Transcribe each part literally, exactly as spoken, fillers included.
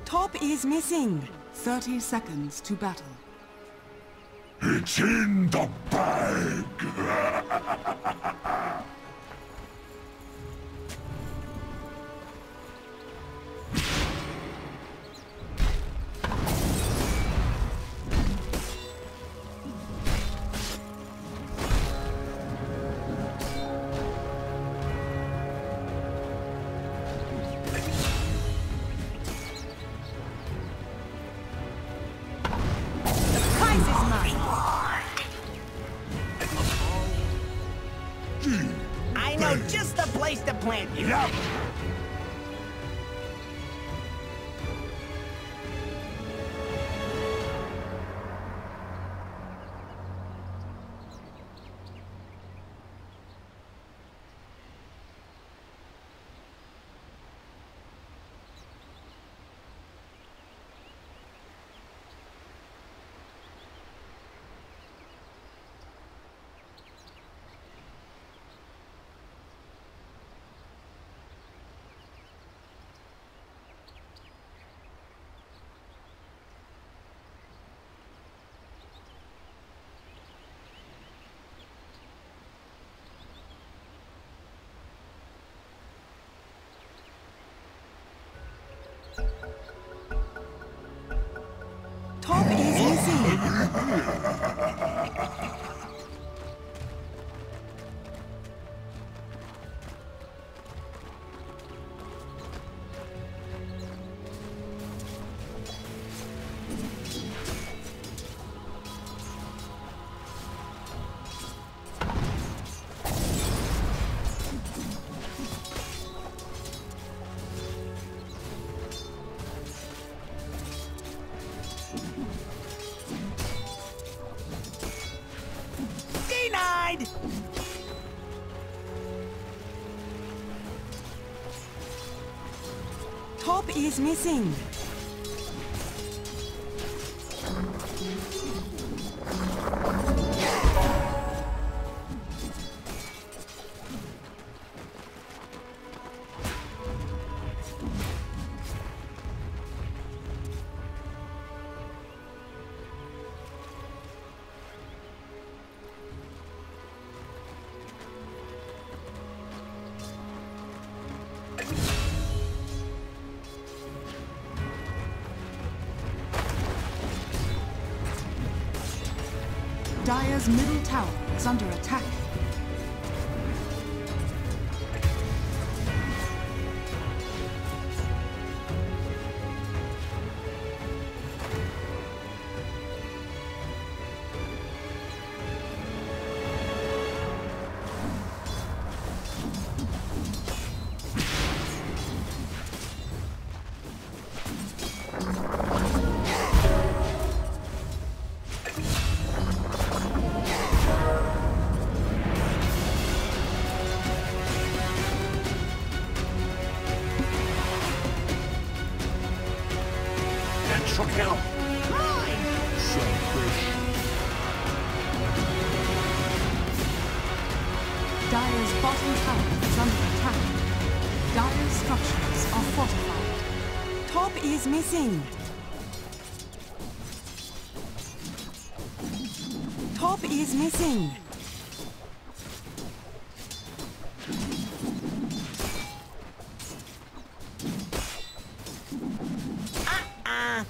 Top is missing. thirty seconds to battle. It's in the bag! Just the place to plant you. Yep. Top is missing. Top is missing. Dire's middle tower is under attack. Dire's bottom tower is under attack. Dire's structures are fortified. Top is missing. Top is missing. Uh-uh.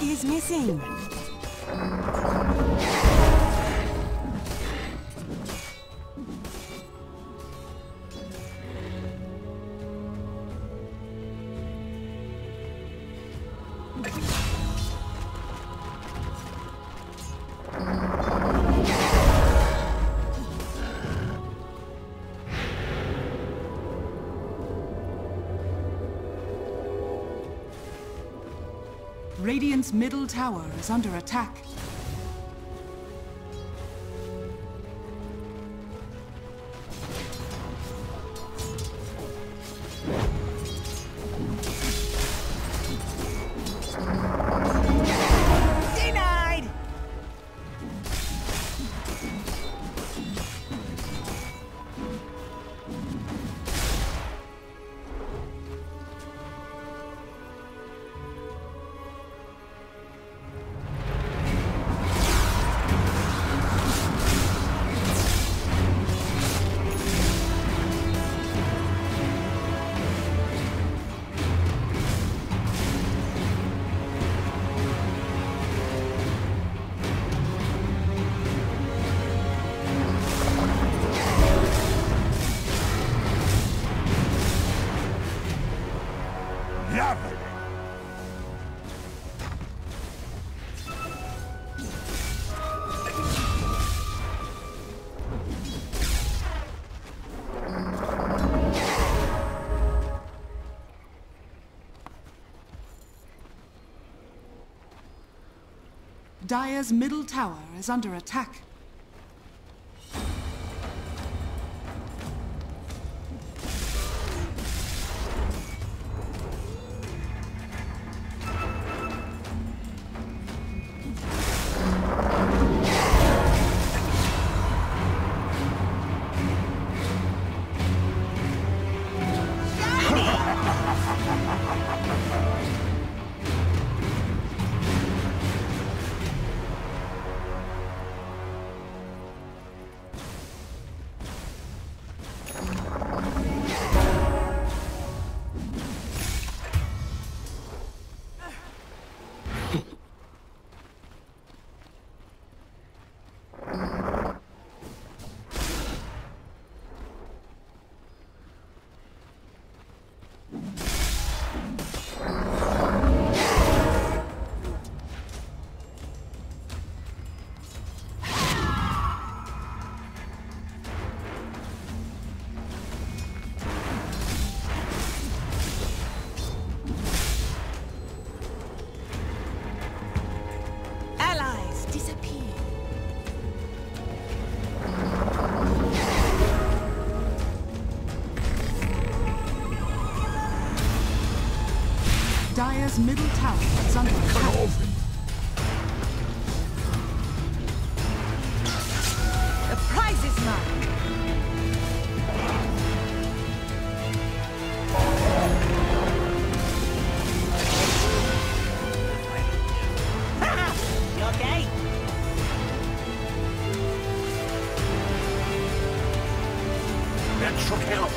is missing. Radiant's middle tower is under attack. Denied! Dire's middle tower is under attack. Dire's middle tower is under attack. The prize is mine. You okay? That shook out.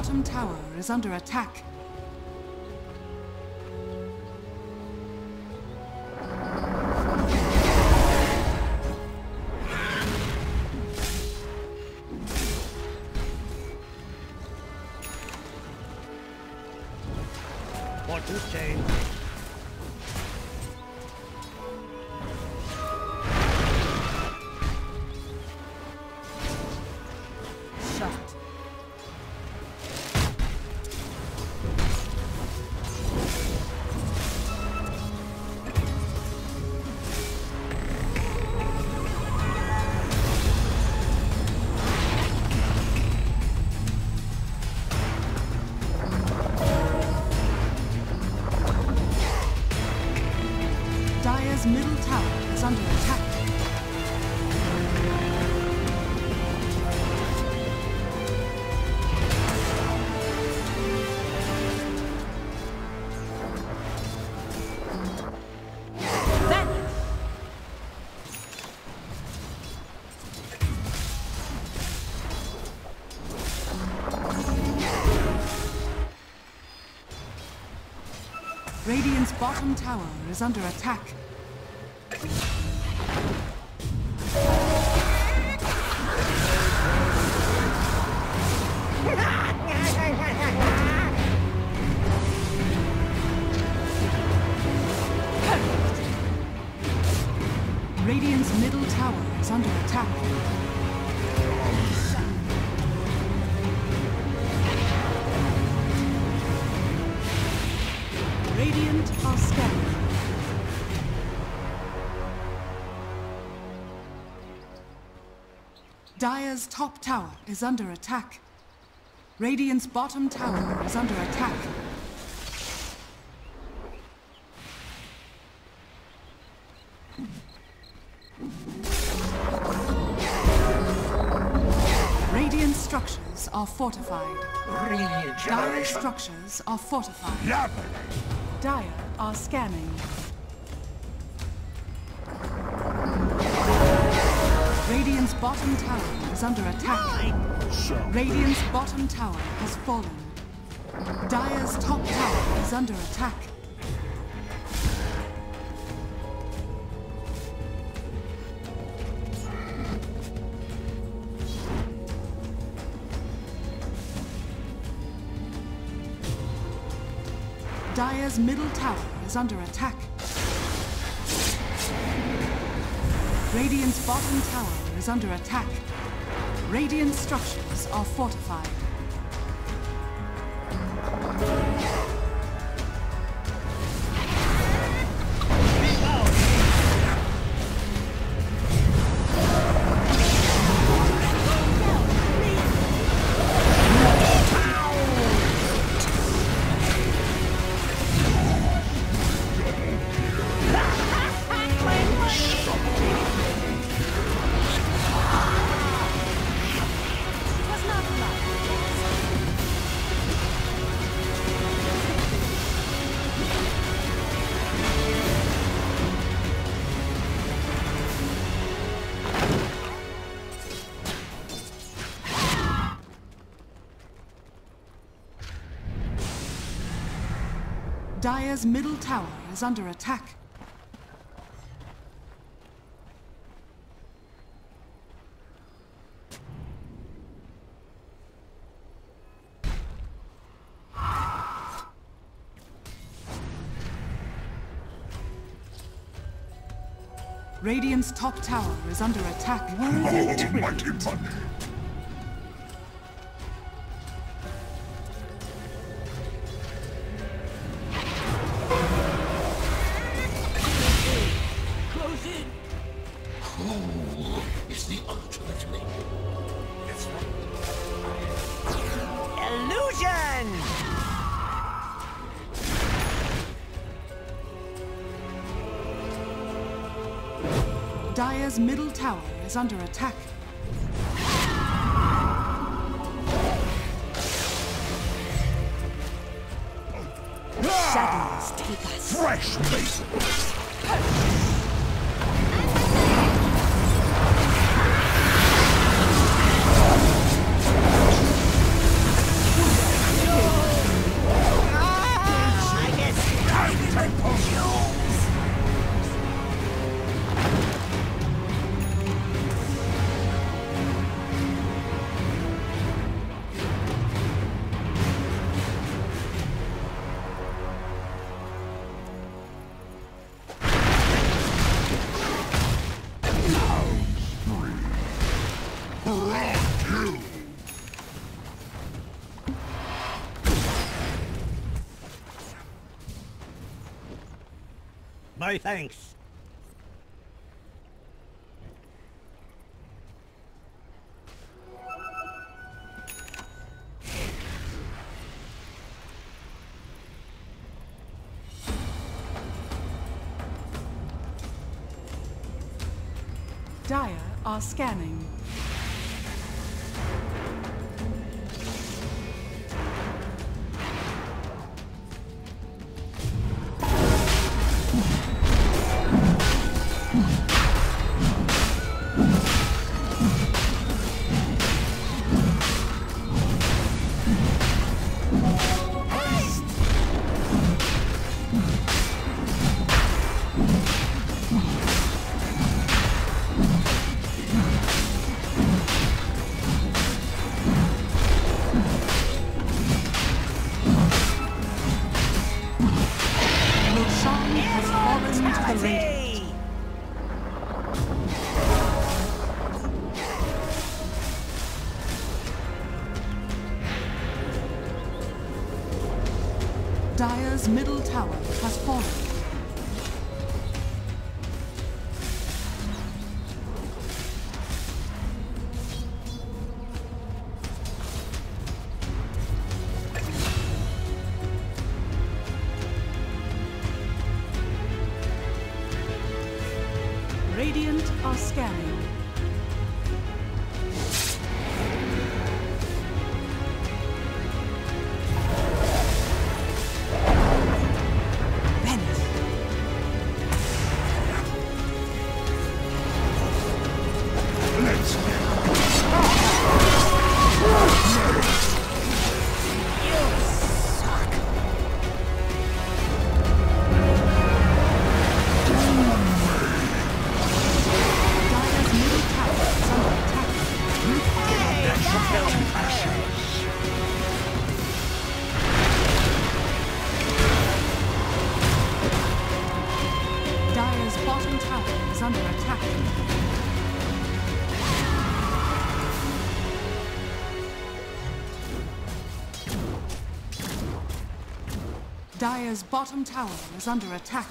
bottom tower is under attack. Fortune change. Dire's middle tower is under attack. Radiant's bottom tower is under attack. Radiant's middle tower is under attack. Radiant are scanning. Dire's top tower is under attack. Radiant's bottom tower is under attack. Radiant structures are fortified. Dire structures are fortified. Lovely. Dire are scanning. Radiant's bottom tower is under attack. Radiant's bottom tower has fallen. Dire's top tower is under attack. Dire's middle tower is under attack. Radiant's bottom tower is under attack. Radiant structures are fortified. Dire's middle tower is under attack. Radiant's top tower is under attack. Almighty money. Dire's middle tower is under attack. Shadows take us. Fresh meat. My thanks. Dire are scanning. Dire's middle tower has fallen. Radiant are scanning. Dire's bottom tower is under attack.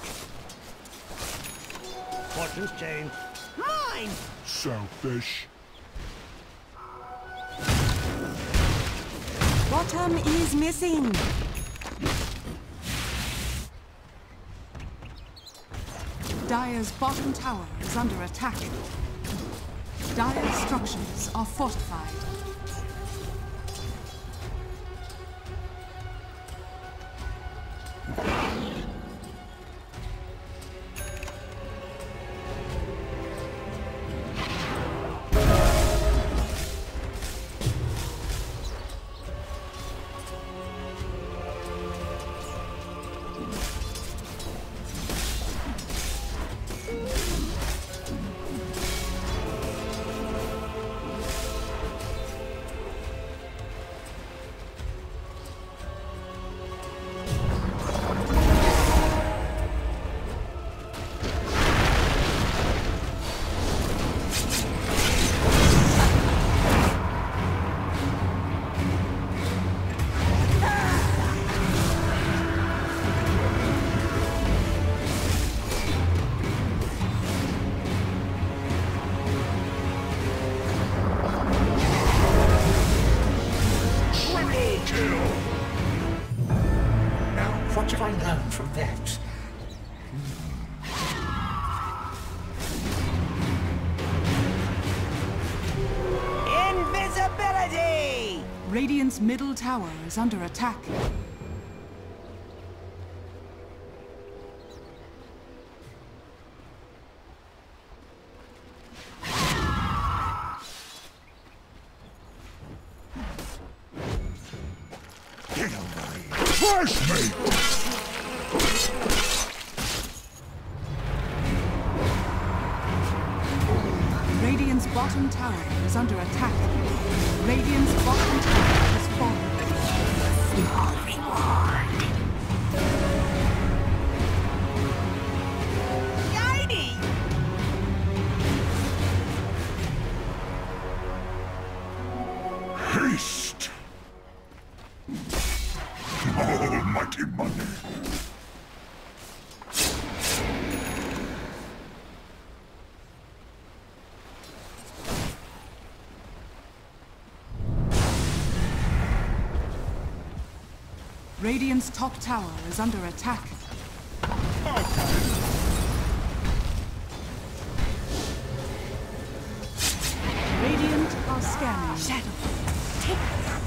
Fortune's changed. Mine! Selfish. Bottom is missing. Dire's bottom tower is under attack. Dire's structures are fortified. What did I learn from that? Invisibility! Radiant's middle tower is under attack. Flash me! Radiant's bottom tower is under attack. Radiant's bottom tower has fallen. Your reward. Yidey! Haste! Almighty money! Radiant's top tower is under attack. Radiant are scanning. Shadow, take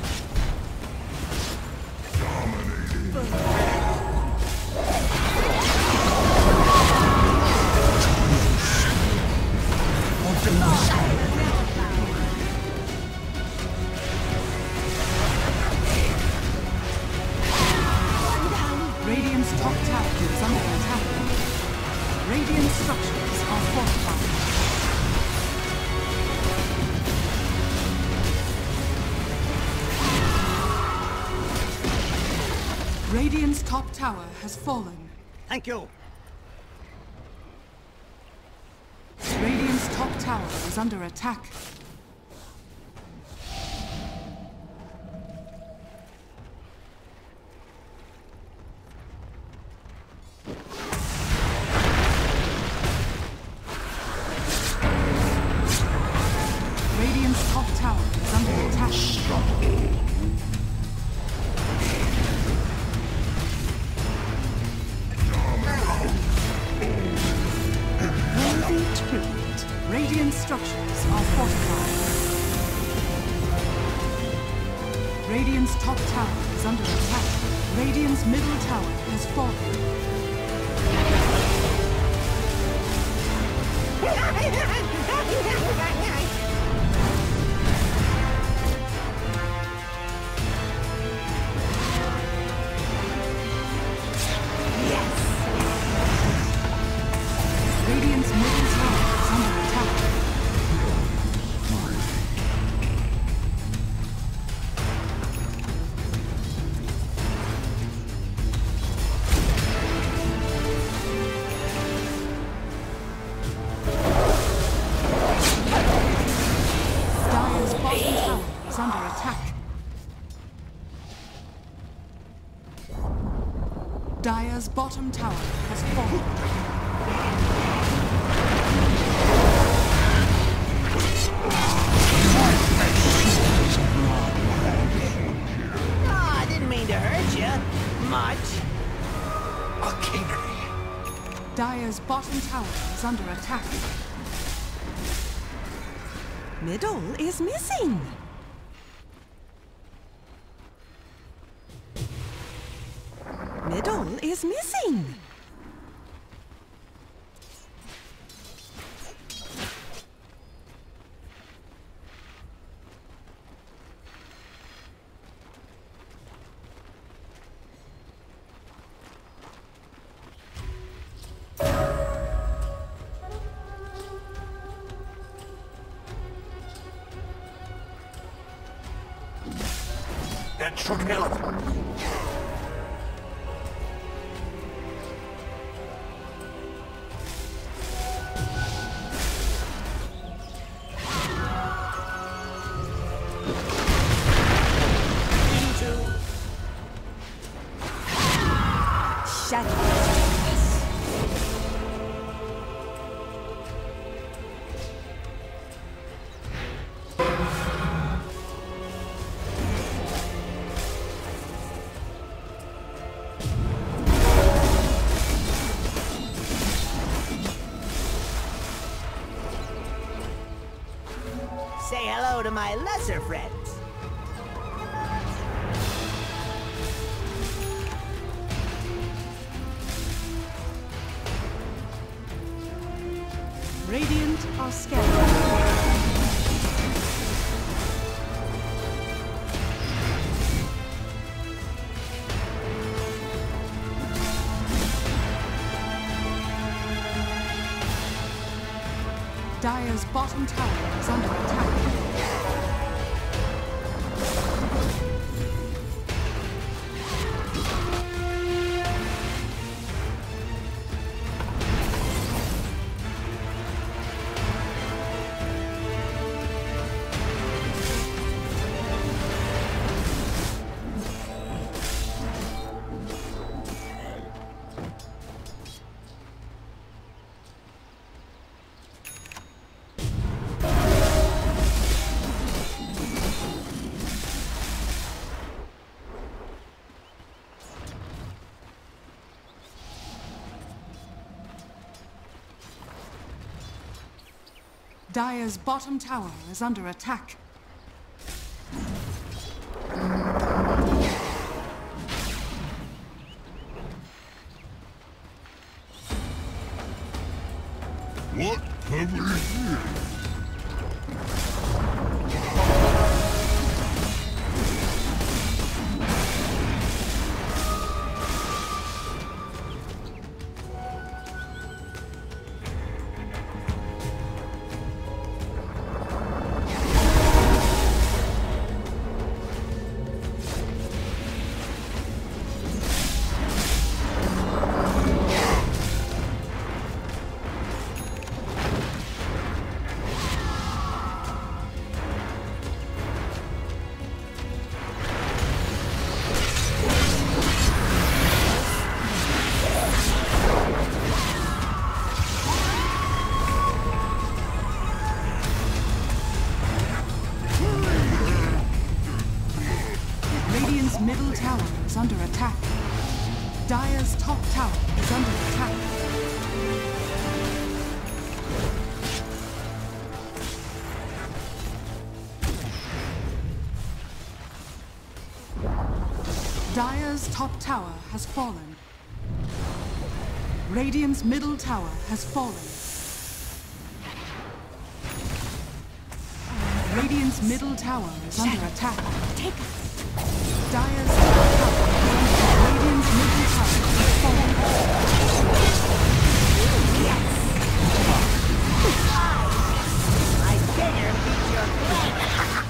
Radiant's top tower is under attack. Radiant structures are fortified. Radiant's top tower has fallen. Thank you. Radiant's top tower is under attack. Radiant's top tower is under attack. Radiant structures are fortified. Radiant's top tower is under attack. Radiant's middle tower has fallen. Radiant's middle tower is under attack. Dire's bottom tower is under attack. Dire's bottom tower has fallen. Oh, I didn't mean to hurt you. Much. Okay. Dire's bottom tower is under attack. Middle is missing. Middle is missing. That should help. Shadow. Say hello to my lesser friends. Radiant are scattered. Dire's bottom tower is under attack. Dire's bottom tower is under attack. What have we here? Middle tower is under attack. Dire's top tower is under attack. Dire's top tower has fallen. Radiant's middle tower has fallen. Radiant's middle tower is under attack. Take us. Dire's top tower is under Radiant's middle tower has fallen. Yes! I dare beat your plan!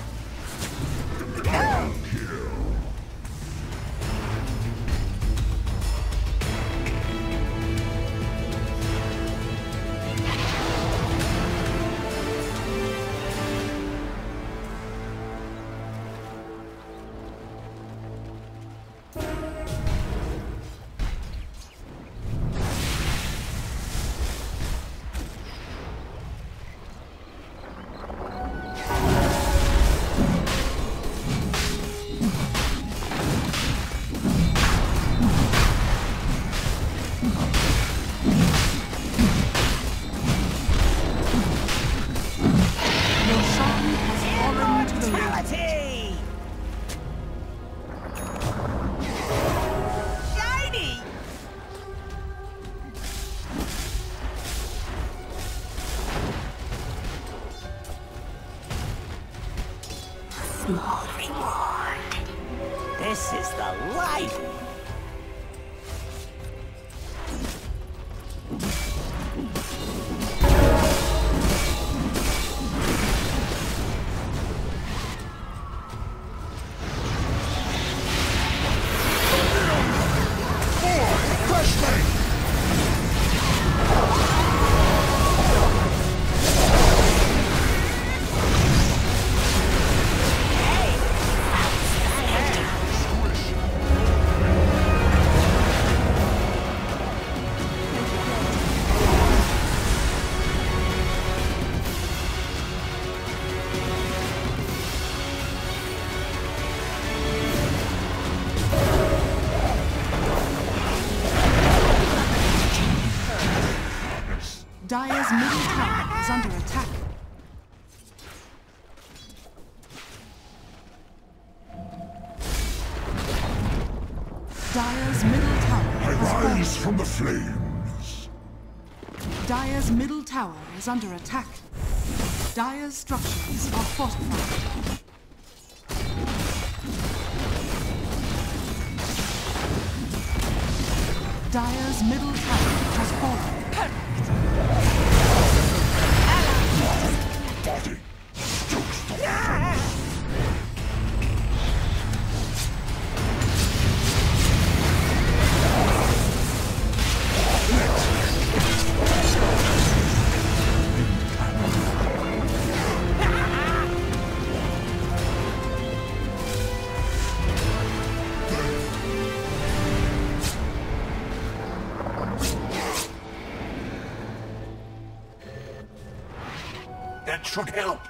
Small reward. This is the life! Dire's middle tower is under attack. Dire's middle tower I has rise fallen. from the flames. Dire's middle tower is under attack. Dire's structures are fortified. Dire's middle tower has fallen. Body stokes the fire. That should help.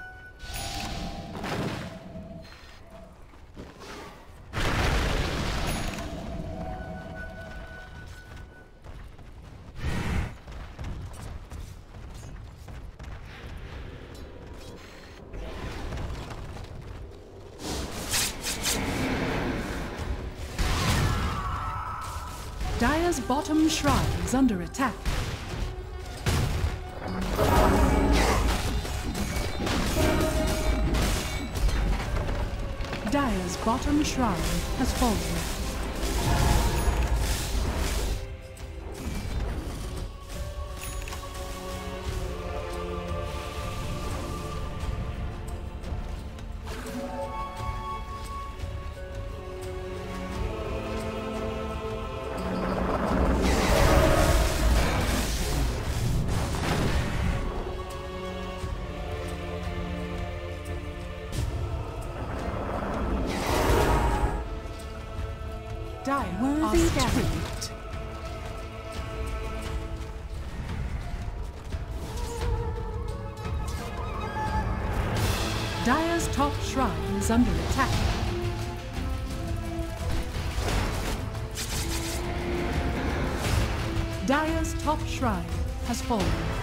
Dire's bottom shrine is under attack. Dire's bottom shrine has fallen. Dire are scattered. Dire's top shrine is under attack. Dire's top shrine has fallen.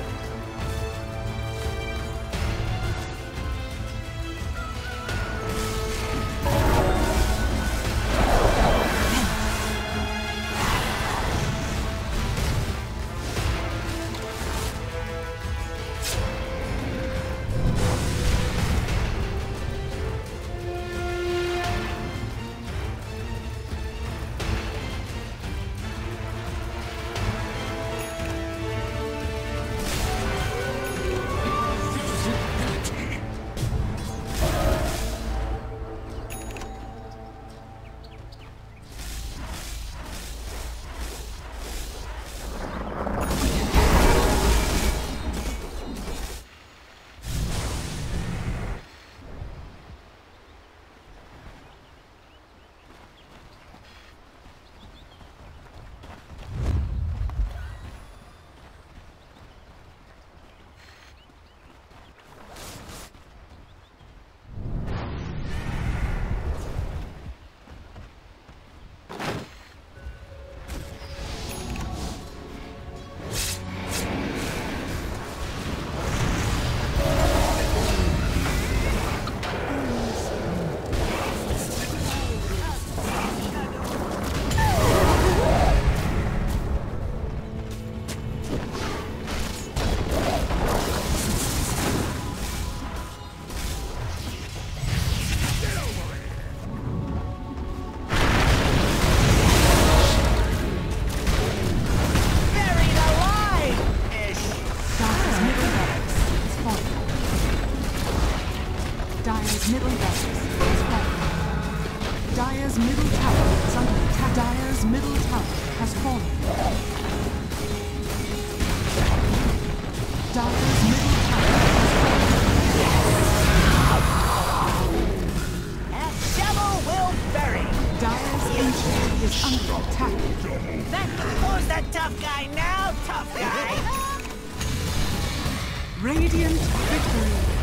Dire's middle barracks is fallen. Dire's middle tower is under attack. Dire's middle tower has fallen. Dire's middle tower has fallen. That shovel will bury. Dire's ancient is under attack. That, who's the tough guy now, tough guy? Radiant victory.